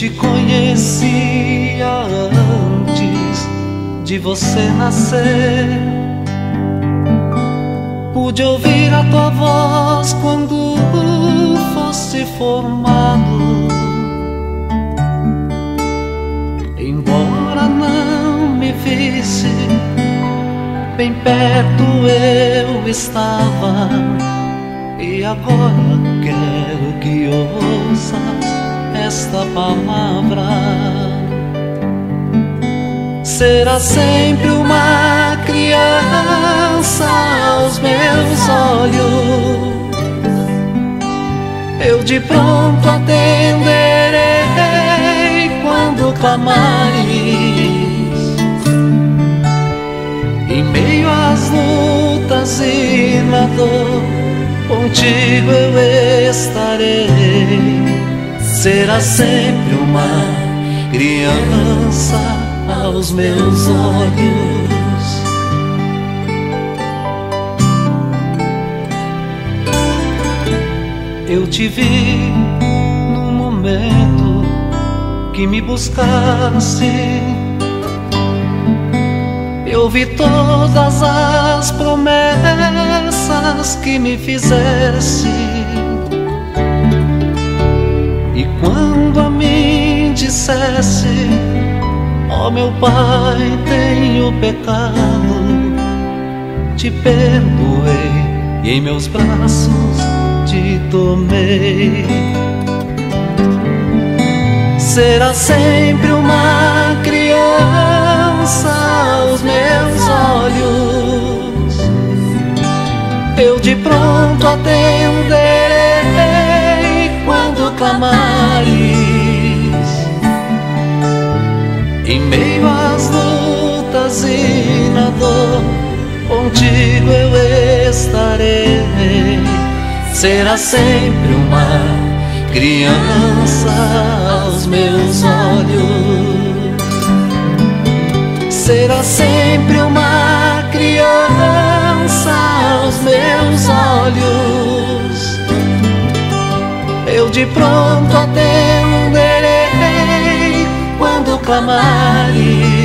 te conhecia antes de você nascer. Pude ouvir a tua voz quando fosse formado. Embora não me visse, bem perto eu estava. E agora quero que ouças esta palavra. Será sempre uma criança aos meus olhos. Eu de pronto atenderei quando clamares. Em meio às lutas e na dor, contigo eu estarei. Será sempre uma criança aos meus olhos. Eu te vi no momento que me buscasse. Eu vi todas as promessas que me fizesse. E quando a mim dissesse: ó meu Pai, tenho pecado, te perdoei e em meus braços te tomei. Será sempre uma criança aos meus olhos. Eu de pronto atenderei quando clamares. Em meio às lutas e na dor, contigo eu estarei. Será sempre uma criança aos meus olhos. Será sempre uma criança aos meus olhos. Eu de pronto atenderei quando clamares.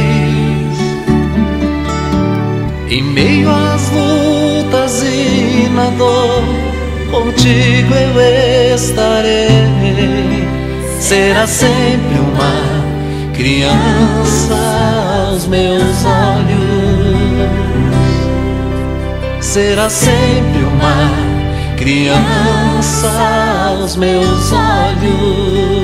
Em meio às lutas e na dor, contigo eu estarei. Será sempre uma criança aos meus olhos. Será sempre uma criança aos meus olhos.